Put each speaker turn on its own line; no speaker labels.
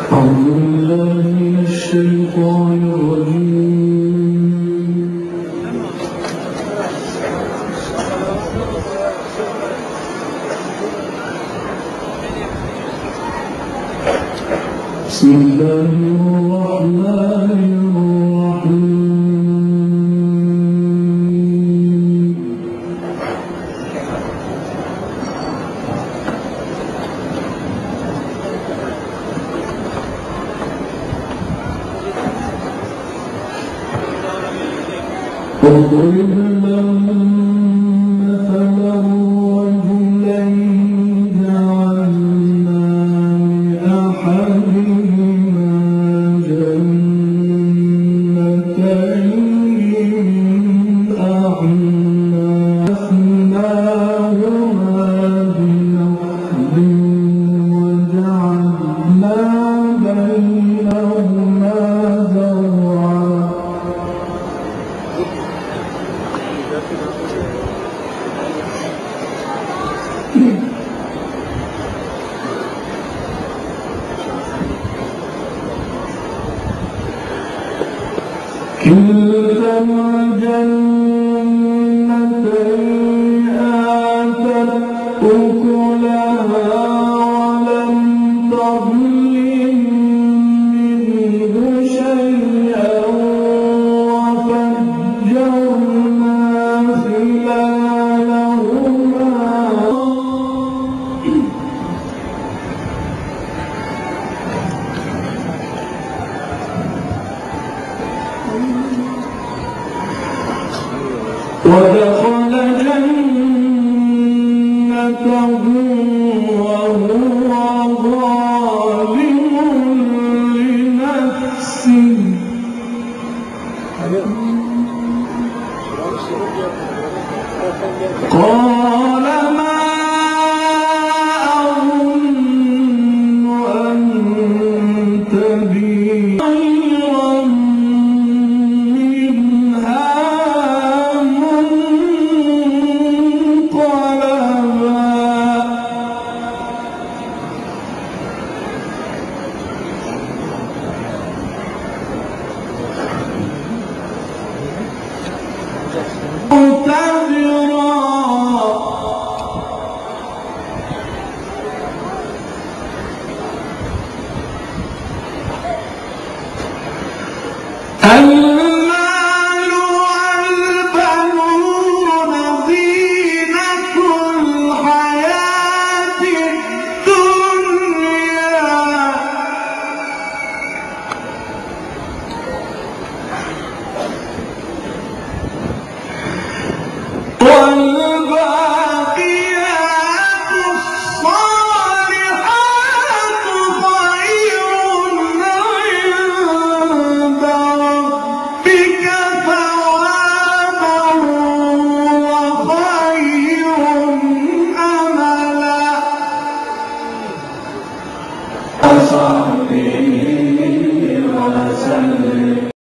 أعوذ بالله من الشيطان الرجيم. بسم الله الرحمن الرحيم. واضرب لهم مثلا رجلين جعلنا لأحدهما جنتين من أعناب فأثناهما بنخل وجعلنا بينهما زرعا. كلتا الجنتين آتت أكلها ولم تظلم منه شيئا وفجرنا خلالهما. ودخل جنته وهو ظالم لنفسه قال